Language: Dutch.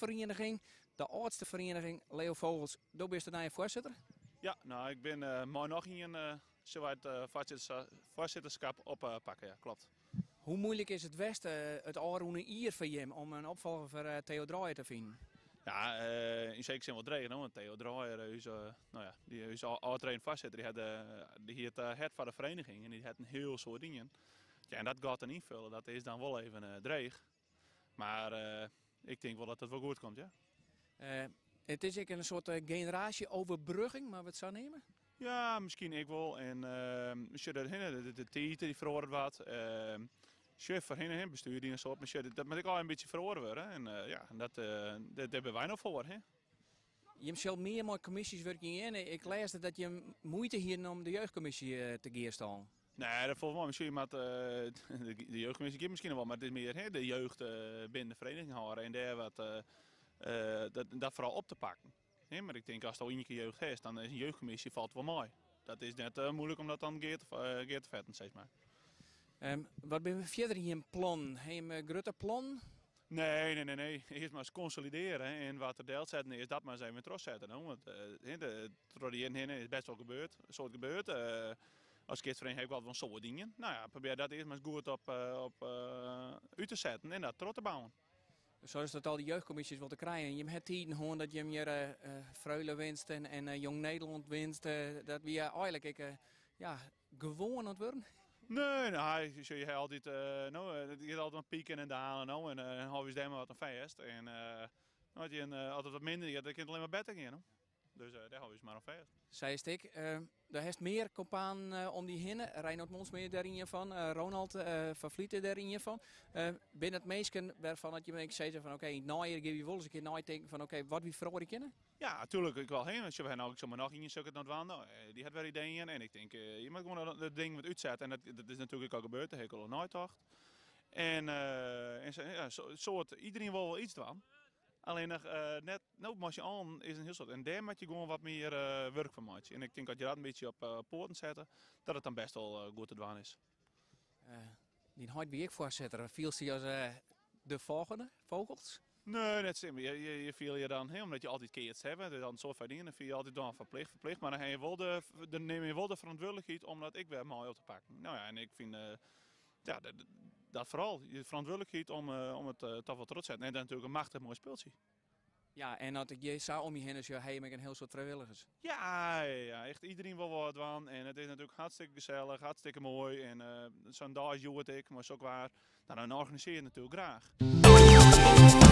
jeugdvereniging, de oudste vereniging, Leo Vogels. Daar ben je de voorzitter? Ja, nou, ik ben mooi nog een zowat voorzitterschap oppakken, ja, klopt. Hoe moeilijk is het Westen, het Alroene Ier voor je om een opvolger voor Theo Draaier te vinden? Ja, in zekere zin wel dreig, want Theo Draaier, nou ja, die is al trainer voorzitter, die had het voor de vereniging en die had een heel soort dingen. Ja, en dat gaat dan invullen, dat is dan wel even dreig. Maar ik denk wel dat het wel goed komt, ja. Het is een soort generatieoverbrugging, maar wat zou nemen? Ja, misschien ik wel. En de tijd die verhoord wat. Chef voor hen bestuur die een soort, maar dat moet ik al een beetje verhoord worden. En ja, dat hebben wij nog voor. Hè? Je hebt meer met commissies werken in. Ik lees dat je moeite hier om de jeugdcommissie te gaan staan. Nee, dat volgens mij misschien met de jeugdcommissie gibt misschien nog wel, maar het is meer de jeugd binnen de vereniging houden en daar wat dat vooral op te pakken. He, maar ik denk als er een keer jeugd is, dan is een jeugdcommissie valt wel mooi. Dat is net moeilijk om dat dan te vetten, zeg maar. Wat ben we verder in een plan? Heb je een grote plan? Nee. Eerst maar eens consolideren en wat er deelt zetten is dat maar eens even trots zetten. No? Want is best wel gebeurd, een soort gebeurd. Als kindvereniging heb ik wel een soort dingen. Nou ja, probeer dat eerst maar eens goed op uit te zetten en dat trots te bouwen. Zoals dat al die jeugdcommissies willen krijgen. Je hebt tijden gewoon dat je hier Freule winst en Jong Nederland winst. Dat we eigenlijk gewoon aan het worden. Nee, je hebt altijd, je hebt altijd een pieken en dalen en een half uur maar wat een feest. En als je altijd wat minder, dan kun je alleen maar beter gaan. Dus daar hou je maar een feest. Zij ik. Daar heeft meer compaan om die heen. Reinoud Monsmeer daarin van, Ronald van Vlieten daarin van. Binnen het meesten waarvan dat je zei van oké, nou hier geef je wel eens een keer nadenken van oké, wat we vroeger kennen. Ja, natuurlijk, ik wel heen. Als je nou zomaar nog in je het naar nou, die had wel ideeën en ik denk, je moet gewoon dat ding wat uitzetten en dat is natuurlijk al gebeurd, de hekel nooit toch. En ja, soort iedereen wil wel iets doen. Alleen nog net, nou, als je aan is een heel soort. En daar moet je gewoon wat meer werk van maken. En ik denk dat je dat een beetje op poorten zetten, dat het dan best wel goed te doen is. Die huid wie ik voorzitter, viel ze als de volgende Vogels? Nee, net simpel. Je viel je dan, omdat je altijd kids hebt, dan soort van dingen, dan viel je altijd dan verplicht. Maar dan neem je wel de verantwoordelijkheid om dat ik weer mooi op te pakken. Nou ja, en ik vind dat vooral, je verantwoordelijkheid om het toch wel trots te zetten. En dan natuurlijk een machtig mooi speeltje. Ja, en dat je zou om je heen als je heen met een heel soort vrijwilligers. Ja, echt iedereen wil wat aan. En het is natuurlijk hartstikke gezellig, hartstikke mooi. En zo'n dag joe ik, maar is ook waar. Nou, dan organiseer je het natuurlijk graag.